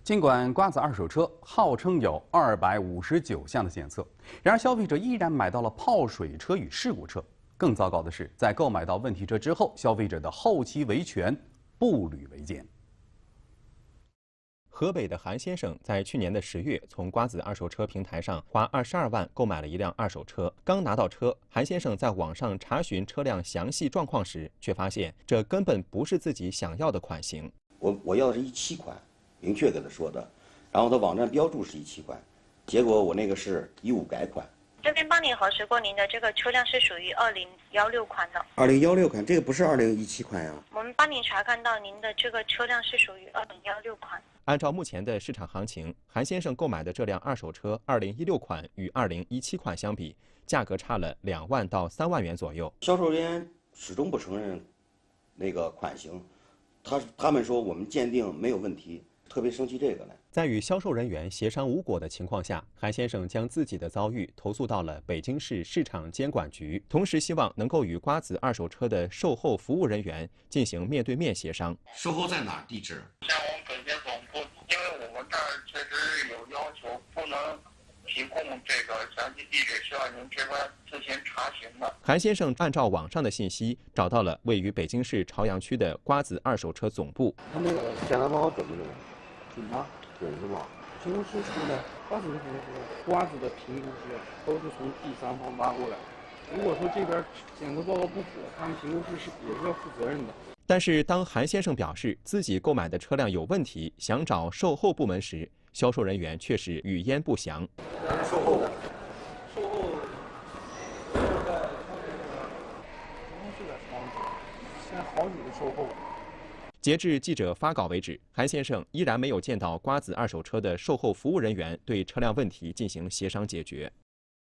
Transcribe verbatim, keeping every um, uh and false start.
尽管瓜子二手车号称有二百五十九项的检测，然而消费者依然买到了泡水车与事故车。更糟糕的是，在购买到问题车之后，消费者的后期维权步履维艰。 河北的韩先生在去年的十月从瓜子二手车平台上花二十二万购买了一辆二手车。刚拿到车，韩先生在网上查询车辆详细状况时，却发现这根本不是自己想要的款型。 我我要的是一七款，明确跟他说的，然后他网站标注是一七款，结果我那个是一五改款。 这边帮您核实过，您的这个车辆是属于二零一六款的。 二零一六款，这个不是二零一七款呀。 我们帮您查看到您的这个车辆是属于二零一六款。 按照目前的市场行情，韩先生购买的这辆二手车二零一六款与二零一七款相比，价格差了两万到三万元左右。 销售人员始终不承认那个款型，他他们说我们鉴定没有问题。特别生气这个呢， 在与销售人员协商无果的情况下，韩先生将自己的遭遇投诉到了北京市市场监管局，同时希望能够与瓜子二手车的售后服务人员进行面对面协商。 售后在哪儿？地址？ 像我们本县总部，因为我们这儿确实有要求，不能提供这个详细地址，需要您这边自行查询的。 韩先生按照网上的信息找到了位于北京市朝阳区的瓜子二手车总部。 他那个检查报告准不准？ 准吗？ 准是吧？ 评估师出的，瓜子的评估师，瓜子的评估师都是从第三方拉过来。如果说这边检测报告不符，他们评估师是也是要负责任的。 但是当韩先生表示自己购买的车辆有问题，想找售后部门时，销售人员却是语焉不详。 售后的，售后现在他这个办公室在窗子，现在好几个售后。 截至记者发稿为止，韩先生依然没有见到瓜子二手车的售后服务人员对车辆问题进行协商解决。